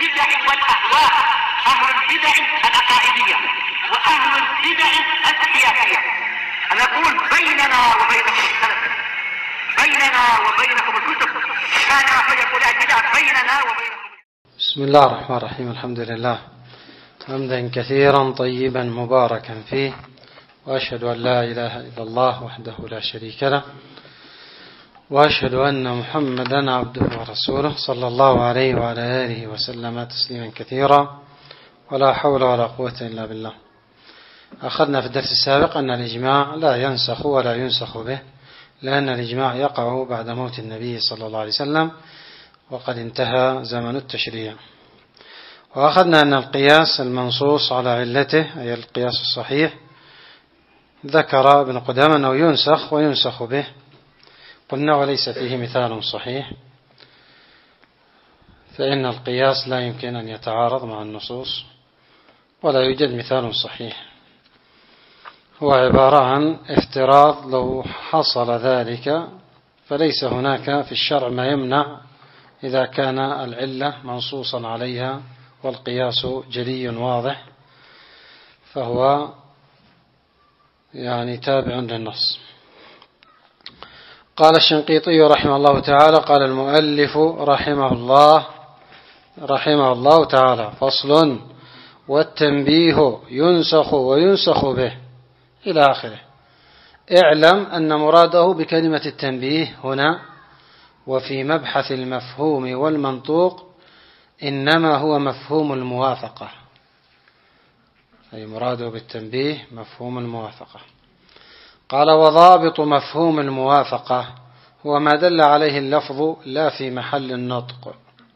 البدع والأهواء، أهل البدع العقائدية وأهل البدع السياسية. أنا أقول بيننا وبينكم السلف، بيننا وبينكم الكتب، كان فيقول البدع بيننا وبينكم. بسم الله الرحمن الرحيم. الحمد لله حمدا كثيرا طيبا مباركا فيه، وأشهد أن لا إله إلا الله وحده لا شريك له، وأشهد أن محمدا عبده ورسوله صلى الله عليه وعلى آله وسلم تسليما كثيرا، ولا حول ولا قوة إلا بالله. أخذنا في الدرس السابق أن الإجماع لا ينسخ ولا ينسخ به، لأن الإجماع يقع بعد موت النبي صلى الله عليه وسلم، وقد انتهى زمن التشريع. وأخذنا أن القياس المنصوص على علته، أي القياس الصحيح، ذكر ابن قدامة أنه ينسخ وينسخ به. قلنا وليس فيه مثال صحيح، فإن القياس لا يمكن أن يتعارض مع النصوص، ولا يوجد مثال صحيح. هو عبارة عن افتراض، لو حصل ذلك فليس هناك في الشرع ما يمنع إذا كان العلة منصوصا عليها والقياس جلي واضح، فهو تابع للنص. قال الشنقيطي رحمه الله تعالى: قال المؤلف رحمه الله تعالى: فصل: والتنبيه ينسخ وينسخ به، إلى آخره. اعلم أن مراده بكلمة التنبيه هنا وفي مبحث المفهوم والمنطوق إنما هو مفهوم الموافقة، أي مراده بالتنبيه مفهوم الموافقة. قال: وضابط مفهوم الموافقة هو ما دل عليه اللفظ لا في محل النطق،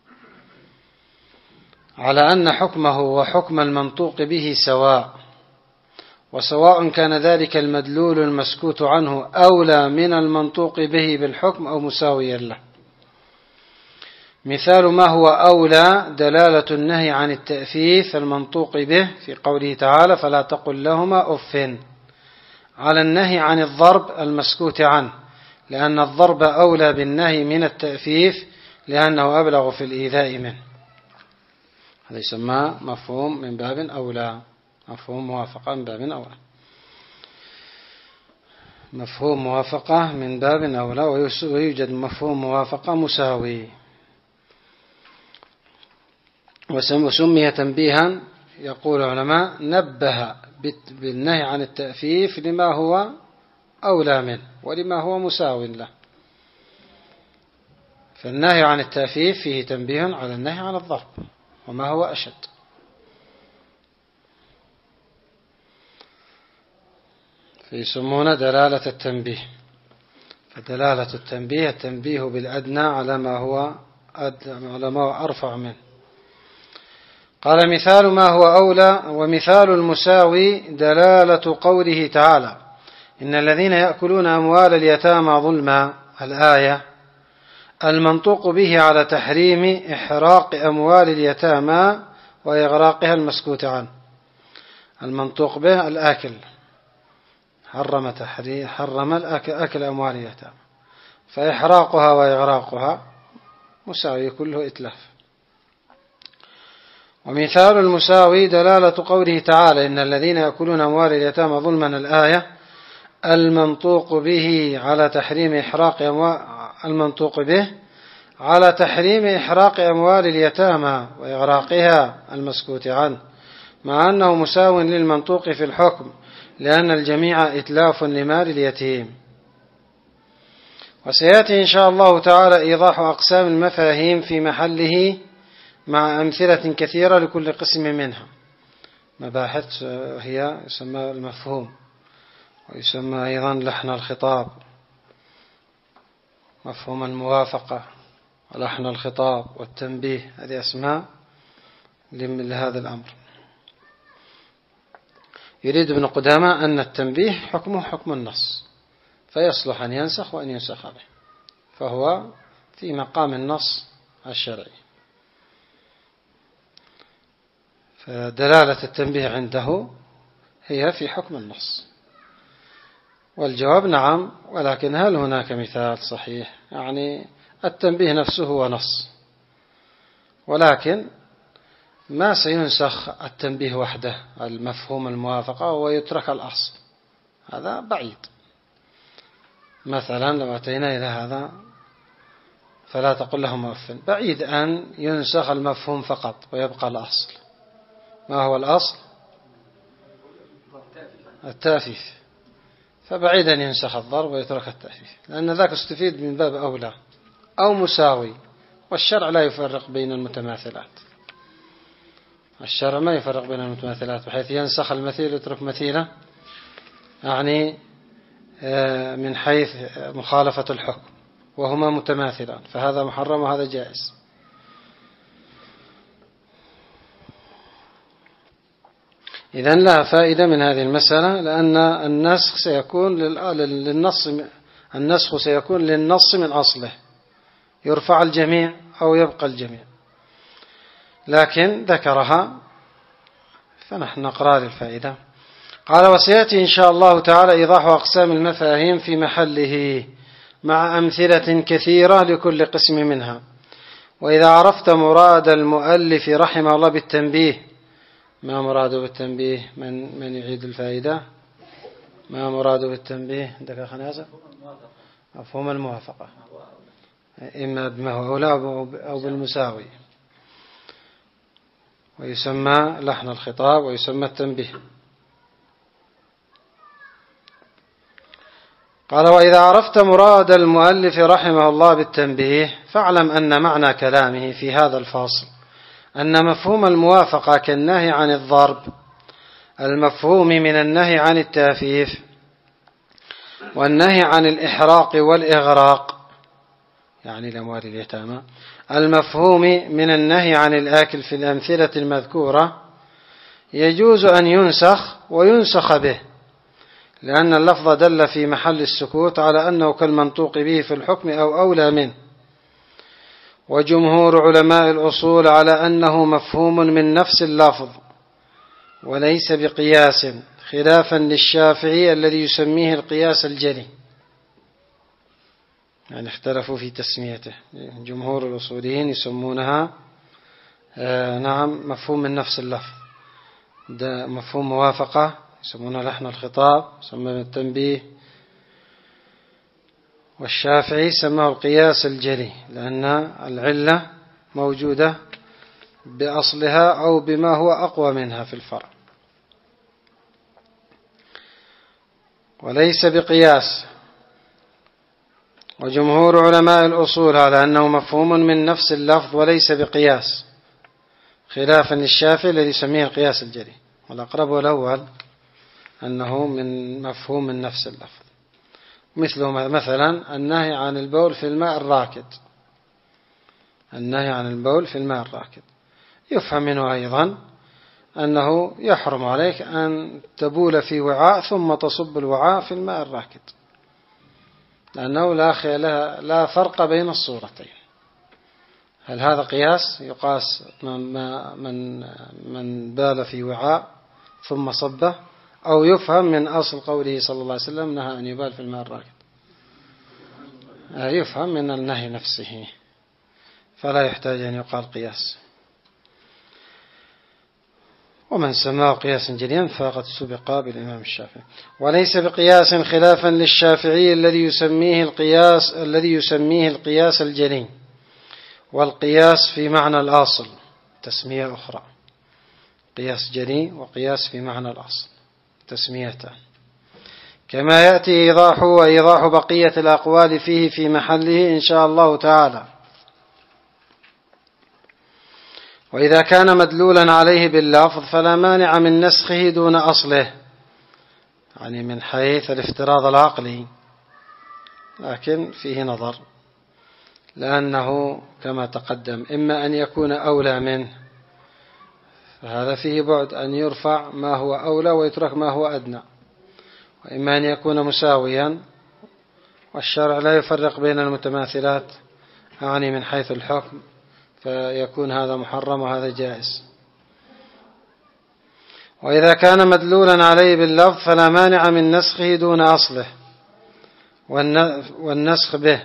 على أن حكمه وحكم المنطوق به سواء، وسواء كان ذلك المدلول المسكوت عنه أولى من المنطوق به بالحكم أو مساويا له. مثال ما هو أولى دلالة النهي عن التأفيف المنطوق به في قوله تعالى: فلا تقل لهما أف، على النهي عن الضرب المسكوت عنه، لأن الضرب أولى بالنهي من التأفيف لأنه أبلغ في الإيذاء منه. هذا يسمى مفهوم من باب أولى، مفهوم موافقة من باب أولى، مفهوم موافقة من باب أولى. ويوجد مفهوم موافقة مساوي، وسمي تنبيها. يقول العلماء: نبه بالنهي عن التأفيف لما هو أولى منه ولما هو مساو له. فالنهي عن التأفيف فيه تنبيه على النهي عن الضرب وما هو أشد. فيسمون دلالة التنبيه. فدلالة التنبيه التنبيه بالأدنى على ما هو أرفع منه. قال: مثال ما هو أولى. ومثال المساوي دلالة قوله تعالى: إن الذين يأكلون أموال اليتامى ظلما، الآية، المنطوق به على تحريم إحراق أموال اليتامى وإغراقها المسكوت عنه. المنطوق به الآكل، حرم أكل أموال اليتامى، فإحراقها وإغراقها مساوي، كله إتلاف. ومثال المساوي دلالة قوله تعالى: إن الذين يأكلون أموال اليتامى ظلما، الآية، المنطوق به على تحريم إحراق أموال اليتامى وإغراقها المسكوت عنه، مع أنه مساو للمنطوق في الحكم، لأن الجميع إتلاف لمال اليتيم. وسيأتي إن شاء الله تعالى إيضاح أقسام المفاهيم في محله مع أمثلة كثيرة لكل قسم منها. مباحث هي يسمى المفهوم، ويسمى أيضا لحن الخطاب، مفهوم الموافقة ولحن الخطاب والتنبيه، هذه أسماء لهذا الأمر. يريد ابن قدامة أن التنبيه حكمه حكم النص، فيصلح أن ينسخ وأن ينسخ به، فهو في مقام النص الشرعي. فدلالة التنبيه عنده هي في حكم النص. والجواب نعم، ولكن هل هناك مثال صحيح؟ التنبيه نفسه هو نص، ولكن ما سينسخ التنبيه وحده المفهوم الموافقة ويترك الأصل، هذا بعيد. مثلا لو أتينا إلى هذا فلا تقل لهم أف، بعيد أن ينسخ المفهوم فقط ويبقى الأصل. ما هو الأصل؟ التأفيف، فبعيد أن ينسخ الضرب ويترك التأفيف، لأن ذاك استفيد من باب أولى أو مساوي، والشرع لا يفرق بين المتماثلات. الشرع ما يفرق بين المتماثلات بحيث ينسخ المثيل ويترك مثيله، يعني من حيث مخالفة الحكم، وهما متماثلان، فهذا محرم وهذا جائز. إذن لا فائدة من هذه المسألة، لأن النسخ سيكون للنص من أصله، يرفع الجميع أو يبقى الجميع، لكن ذكرها فنحن نقرأ للفائدة. قال: وسيأتي إن شاء الله تعالى إيضاح أقسام المفاهيم في محله مع أمثلة كثيرة لكل قسم منها. وإذا عرفت مراد المؤلف رحمه الله بالتنبيه، ما مراده بالتنبيه؟ من يعيد الفائدة؟ ما مراده بالتنبيه عندك يا خنازة؟ مفهوم الموافقة، إما بما هو أولى أو بالمساوي، ويسمى لحن الخطاب ويسمى التنبيه. قال: وإذا عرفت مراد المؤلف رحمه الله بالتنبيه فاعلم أن معنى كلامه في هذا الفصل أن مفهوم الموافقة كالنهي عن الضرب، المفهوم من النهي عن التأفيف، والنهي عن الإحراق والإغراق يعني الأموال اليتامى، المفهوم من النهي عن الآكل في الأمثلة المذكورة، يجوز أن ينسخ وينسخ به، لأن اللفظ دل في محل السكوت على أنه كالمنطوق به في الحكم أو أولى منه. وجمهور علماء الأصول على أنه مفهوم من نفس اللفظ وليس بقياس، خلافا للشافعي الذي يسميه القياس الجلي، يعني اختلفوا في تسميته. جمهور الأصوليين يسمونها مفهوم من نفس اللفظ، ده مفهوم موافقة يسمونه لحن الخطاب، يسمونه التنبيه. والشافعي سماه القياس الجلي، لأن العلة موجودة بأصلها أو بما هو أقوى منها في الفرع، وليس بقياس. وجمهور علماء الأصول على أنه مفهوم من نفس اللفظ وليس بقياس، خلافا للشافعي الذي يسميه القياس الجلي. والأقرب الأول أنه من مفهوم من نفس اللفظ، مثله مثلا النهي عن البول في الماء الراكد. النهي عن البول في الماء الراكد يفهم منه أيضا أنه يحرم عليك أن تبول في وعاء ثم تصب الوعاء في الماء الراكد، لأنه لا فرق بين الصورتين. هل هذا قياس؟ يقاس من بال في وعاء ثم صبه، أو يفهم من أصل قوله صلى الله عليه وسلم نهى أن يبال في الماء الراكد؟ يفهم من النهي نفسه، فلا يحتاج أن يقال قياس. ومن سماه قياسا جليا فقد سبق بالإمام الشافعي. وليس بقياس، خلافا للشافعي الذي يسميه القياس الجلي. والقياس في معنى الأصل، تسمية أخرى، قياس جلي وقياس في معنى الأصل، تسميتان، كما يأتي إيضاحه وإيضاح بقية الأقوال فيه في محله إن شاء الله تعالى. وإذا كان مدلولا عليه باللفظ فلا مانع من نسخه دون أصله، يعني من حيث الافتراض العقلي، لكن فيه نظر، لأنه كما تقدم إما أن يكون أولى منه، فهذا فيه بعد، أن يرفع ما هو أولى ويترك ما هو أدنى، وإما أن يكون مساويا، والشرع لا يفرق بين المتماثلات يعني من حيث الحكم، فيكون هذا محرم وهذا جائز. وإذا كان مدلولا عليه باللفظ فلا مانع من نسخه دون أصله والنسخ به.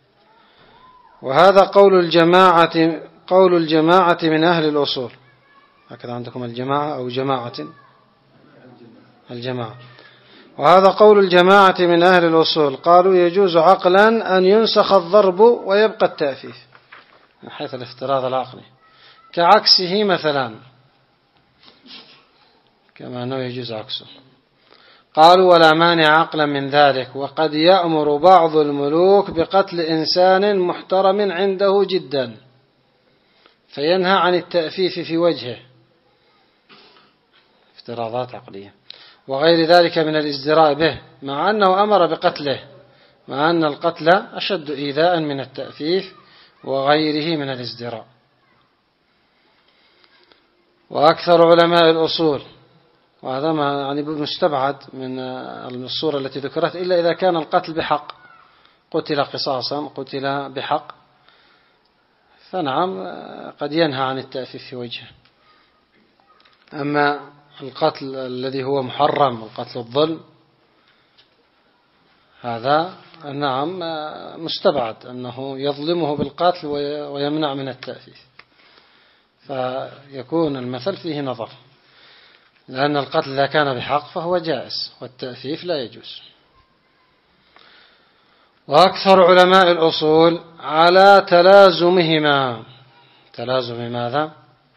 وهذا قول الجماعة من أهل الأصول، هكذا عندكم الجماعة أو جماعة الجماعة. وهذا قول الجماعة من أهل الأصول، قالوا يجوز عقلا أن ينسخ الضرب ويبقى التأفيف من حيث الافتراض العقلي، كعكسه مثلا، كما أنه يجوز عكسه. قالوا ولا مانع عقلا من ذلك، وقد يأمر بعض الملوك بقتل إنسان محترم عنده جدا فينهى عن التأفيف في وجهه، افتراضات عقلية، وغير ذلك من الازدراء به، مع أنه أمر بقتله، مع أن القتل أشد إيذاء من التأفيف وغيره من الازدراء. وأكثر علماء الأصول، وهذا ما يعني مستبعد من الصورة التي ذكرت، إلا إذا كان القتل بحق، قتل قصاصا، قتل بحق، فنعم قد ينهى عن التأفيف في وجهه. أما القتل الذي هو محرم، القتل الظلم، هذا نعم مستبعد أنه يظلمه بالقتل ويمنع من التأفيف، فيكون المثل فيه نظر، لأن القتل إذا كان بحق فهو جائز والتأفيف لا يجوز. وأكثر علماء الأصول على تلازمهما، تلازم ماذا؟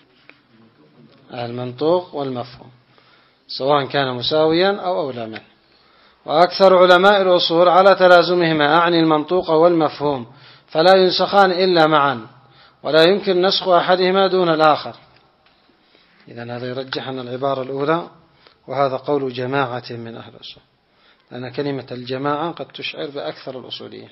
المنطوق والمفهوم، سواء كان مساويا أو أولى منه. وأكثر علماء الأصول على تلازمهما، أعني المنطوق والمفهوم، فلا ينسخان إلا معا، ولا يمكن نسخ أحدهما دون الآخر. إذن هذا يرجح أن العبارة الأولى، وهذا قول جماعة من أهل الأصول، لأن كلمة الجماعة قد تشعر بأكثر الأصوليين،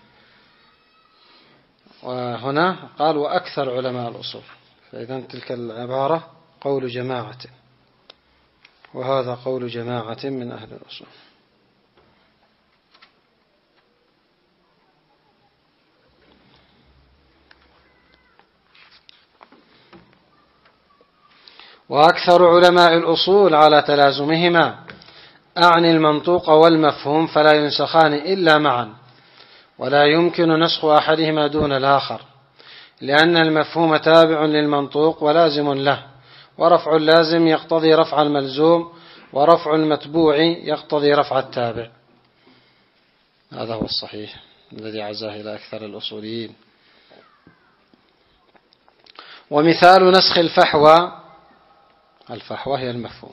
وهنا قال وأكثر علماء الأصول، فإذن تلك العبارة قول جماعة، وهذا قول جماعة من أهل الأصول. وأكثر علماء الأصول على تلازمهما، أعني المنطوق والمفهوم، فلا ينسخان إلا معا، ولا يمكن نسخ أحدهما دون الآخر، لأن المفهوم تابع للمنطوق ولازم له، ورفع اللازم يقتضي رفع الملزوم، ورفع المتبوع يقتضي رفع التابع. هذا هو الصحيح الذي عزاه إلى أكثر الأصوليين. ومثال نسخ الفحوى، الفحوى هي المفهوم،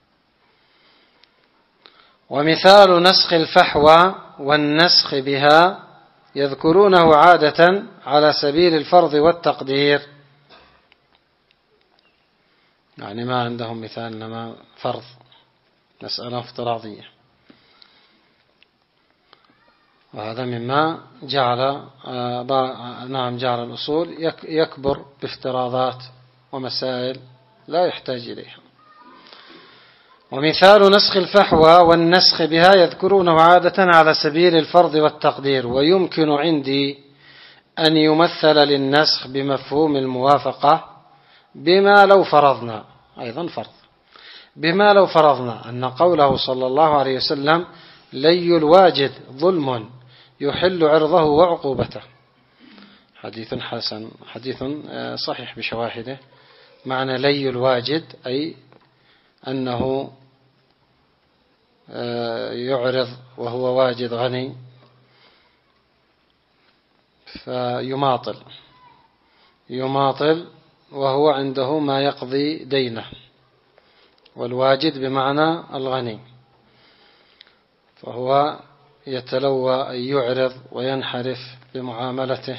ومثال نسخ الفحوى والنسخ بها يذكرونه عادة على سبيل الفرض والتقدير، يعني ما عندهم مثال إنما فرض، مسألة افتراضية، وهذا مما جعل جعل الأصول يكبر بافتراضات ومسائل لا يحتاج إليها. ومثال نسخ الفحوى والنسخ بها يذكرونه عادة على سبيل الفرض والتقدير، ويمكن عندي أن يمثل للنسخ بمفهوم الموافقة، بما لو فرضنا، أيضا فرض، بما لو فرضنا أن قوله صلى الله عليه وسلم لي الواجد ظلم يحل عرضه وعقوبته، حديث حسن، حديث صحيح بشواهده، معنى لي الواجد أي أنه يعرض وهو واجد غني يماطل وهو عنده ما يقضي دينه، والواجد بمعنى الغني، فهو يتلوى أن يعرض وينحرف بمعاملته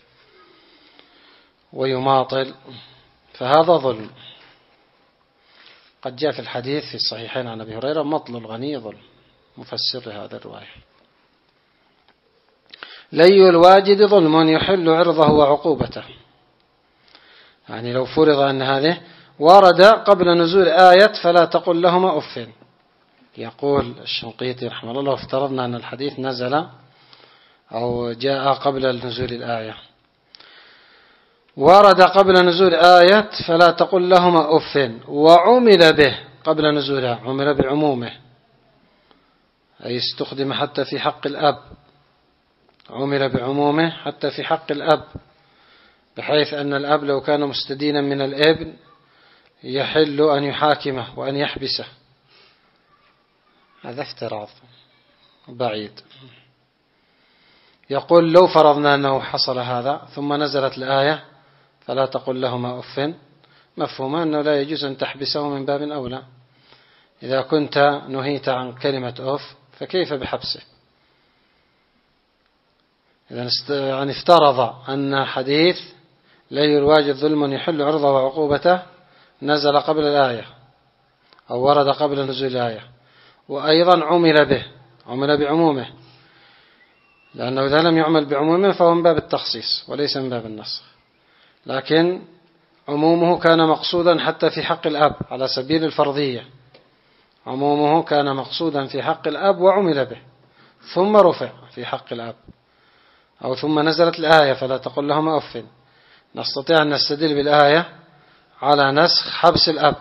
ويماطل، فهذا ظلم. قد جاء في الحديث في الصحيحين عن أبي هريرة مطل الغني ظلم، مفسر لهذا الرواية. لي الواجد ظلم يحل عرضه وعقوبته، يعني لو فرض أن هذه ورد قبل نزول آية فلا تقل لهما أف، يقول الشنقيطي رحمه الله لو افترضنا أن الحديث نزل أو جاء قبل نزول الآية، ورد قبل نزول آية فلا تقل لهما أف، وعمل به قبل نزولها، عمل بعمومه أي استخدم حتى في حق الأب، عمل بعمومه حتى في حق الأب، بحيث أن الأب لو كان مستدينا من الابن يحل أن يحاكمه وأن يحبسه، هذا افتراض بعيد. يقول لو فرضنا أنه حصل هذا ثم نزلت الآية فلا تقل لهما أف، مفهوم أنه لا يجوز أن تحبسه من باب أولى. إذا كنت نهيت عن كلمة أف فكيف بحبسه؟ إذا يعني افترض أن حديث لا الواجد ظلم يحل عرضه وعقوبته نزل قبل الآية أو ورد قبل نزول الآية، وأيضا عمل به، عمل بعمومه، لأنه إذا لم يعمل بعمومه فهو من باب التخصيص وليس من باب النسخ، لكن عمومه كان مقصودا حتى في حق الأب على سبيل الفرضية، عمومه كان مقصودا في حق الأب وعمل به ثم رفع في حق الأب، أو ثم نزلت الآية فلا تقل لهما أف، نستطيع أن نستدل بالآية على نسخ حبس الأب.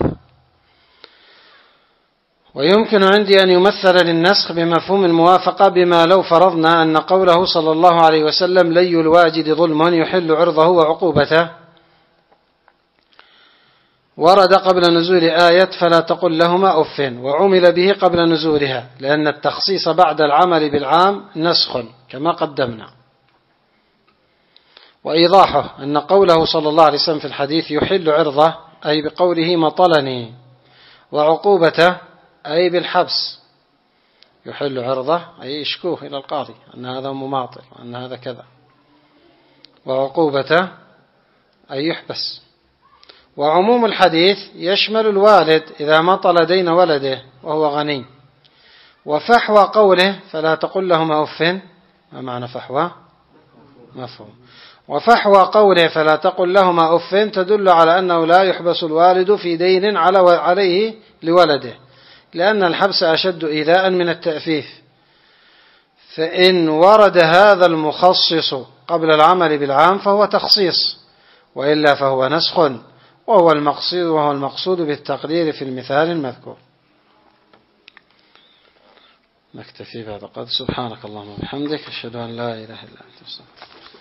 ويمكن عندي أن يمثل للنسخ بمفهوم الموافقة بما لو فرضنا أن قوله صلى الله عليه وسلم لي الواجد ظلم يحل عرضه وعقوبته ورد قبل نزول آية فلا تقل لهما أف، وعمل به قبل نزولها، لأن التخصيص بعد العمل بالعام نسخ كما قدمنا. وإيضاحه أن قوله صلى الله عليه وسلم في الحديث يحل عرضه أي بقوله مطلني، وعقوبته أي بالحبس، يحل عرضه أي يشكوه إلى القاضي أن هذا مماطل وأن هذا كذا، وعقوبته أي يحبس. وعموم الحديث يشمل الوالد إذا مطل دين ولده وهو غني. وفحوى قوله فلا تقل لهما أف، ما معنى فحوى؟ مفهوم. وفحوى قوله فلا تقل لهما أف تدل على أنه لا يحبس الوالد في دين عليه لولده، لأن الحبس أشد إيذاء من التأفيف، فإن ورد هذا المخصص قبل العمل بالعام فهو تخصيص، وإلا فهو نسخ، وهو المقصود بالتقرير في المثال المذكور. نكتفي بهذا القدر. سبحانك اللهم وبحمدك، أشهد أن لا إله إلا أنت.